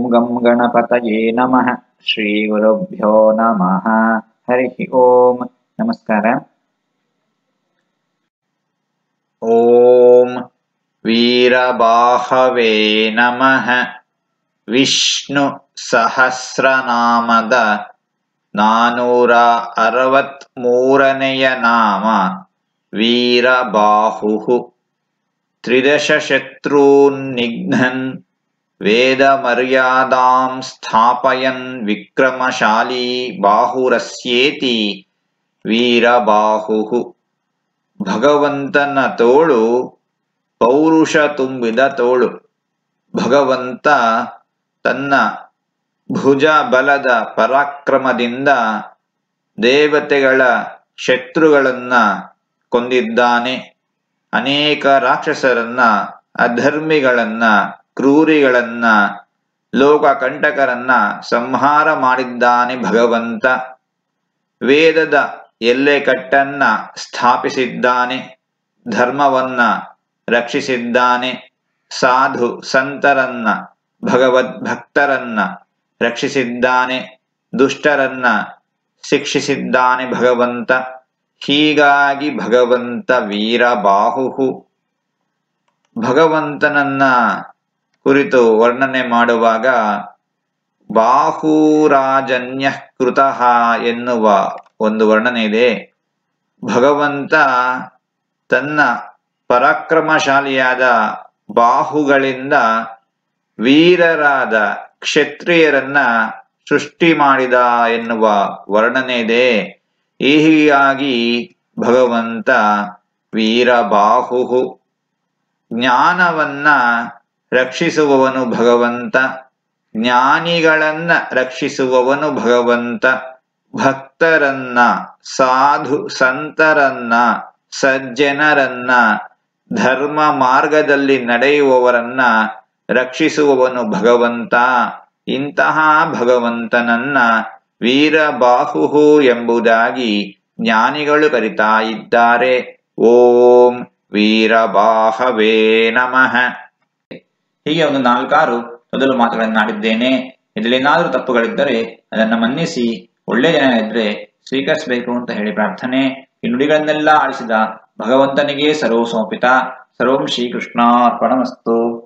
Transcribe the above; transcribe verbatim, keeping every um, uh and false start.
ಗಂ ಗಣಪತಯೇ ನಮಃ. ಶ್ರೀ ಗುರುಭ್ಯೋ ನಮಃ. ಹರಿ ಓಂ. ನಮಸ್ಕಾರ. ಓಂ ವೀರಬಾಹವೇ ನಮಃ. ವಿಷ್ಣು ಸಹಸ್ರನಾಮದ ನಾನೂರ ಅರವತ್ ಮೂರನೆಯ ನಾಮ ವೀರಬಾಹು. ತ್ರಿದಶ ಶತ್ರುನ್ನಿಘ್ನನ್ ವೇದ ಮರ್ಯಾದಾಂ ಸ್ಥಾಪಯನ್ ವಿಕ್ರಮಶಾಲಿ ಬಾಹುರಸ್ಯೇತಿ ವೀರಬಾಹು. ಭಗವಂತನ ತೋಳು ಪೌರುಷ ತುಂಬಿದ ತೋಳು. ಭಗವಂತ ತನ್ನ ಭುಜ ಬಲದ ಪರಾಕ್ರಮದಿಂದ ದೇವತೆಗಳ ಶತ್ರುಗಳನ್ನ ಕೊಂದಿದ್ದಾನೆ. ಅನೇಕ ರಾಕ್ಷಸರನ್ನ, ಅಧರ್ಮಿಗಳನ್ನ, ಕ್ರೂರಿಗಳನ್ನ, ಲೋಕಕಂಟಕರನ್ನ ಸಂಹಾರ ಮಾಡಿದ್ದಾನೆ ಭಗವಂತ. ವೇದದ ಎಲ್ಲೆಕಟ್ಟನ್ನ ಸ್ಥಾಪಿಸಿದ್ದಾನೆ. ಧರ್ಮವನ್ನ ರಕ್ಷಿಸಿದ್ದಾನೆ. ಸಾಧು ಸಂತರನ್ನ, ಭಗವದ್ಭಕ್ತರನ್ನ ರಕ್ಷಿಸಿದ್ದಾನೆ. ದುಷ್ಟರನ್ನ ಶಿಕ್ಷಿಸಿದ್ದಾನೆ ಭಗವಂತ. ಹೀಗಾಗಿ ಭಗವಂತ ವೀರಬಾಹು. ಭಗವಂತನನ್ನ ಕುರಿತು ವರ್ಣನೆ ಮಾಡುವಾಗ ಬಾಹುರಾಜನ್ಯ ಕೃತಃ ಎನ್ನುವ ಒಂದು ವರ್ಣನೆ ಇದೆ. ಭಗವಂತ ತನ್ನ ಪರಾಕ್ರಮಶಾಲಿಯಾದ ಬಾಹುಗಳಿಂದ ವೀರರಾದ ಕ್ಷತ್ರಿಯರನ್ನ ಸೃಷ್ಟಿ ಮಾಡಿದ ಎನ್ನುವ ವರ್ಣನೆ ಇದೆ. ಹೀಗಾಗಿ ಭಗವಂತ ವೀರಬಾಹು. ಜ್ಞಾನವನ್ನ ರಕ್ಷಿಸುವವನು ಭಗವಂತ. ಜ್ಞಾನಿಗಳನ್ನ ರಕ್ಷಿಸುವವನು ಭಗವಂತ. ಭಕ್ತರನ್ನ, ಸಾಧು ಸಂತರನ್ನ, ಸಜ್ಜನರನ್ನ, ಧರ್ಮ ಮಾರ್ಗದಲ್ಲಿ ನಡೆಯುವವರನ್ನ ರಕ್ಷಿಸುವವನು ಭಗವಂತ. ಇಂತಹ ಭಗವಂತನನ್ನ ವೀರಬಾಹು ಎಂಬುದಾಗಿ ಜ್ಞಾನಿಗಳು ಕರಿತಾ ಇದ್ದಾರೆ. ಓಂ ವೀರಬಾಹವೇ ನಮಃ. ಹೀಗೆ ಒಂದು ನಾಲ್ಕಾರು ಮೊದಲು ಮಾತುಗಳನ್ನಾಡಿದ್ದೇನೆ. ಇದರಲ್ಲೇನಾದರೂ ತಪ್ಪುಗಳಿದ್ದರೆ ಅದನ್ನ ಮನ್ನಿಸಿ ಒಳ್ಳೆಯ ಜನ ಇದ್ರೆ ಸ್ವೀಕರಿಸಬೇಕು ಅಂತ ಹೇಳಿ ಪ್ರಾರ್ಥನೆ. ಈ ನುಡಿಗಳನ್ನೆಲ್ಲ ಆಡಿಸಿದ ಭಗವಂತನಿಗೆ ಸರ್ವ ಸಮರ್ಪಿತ. ಸರ್ವಂ ಶ್ರೀಕೃಷ್ಣಾರ್ಪಣಮಸ್ತು.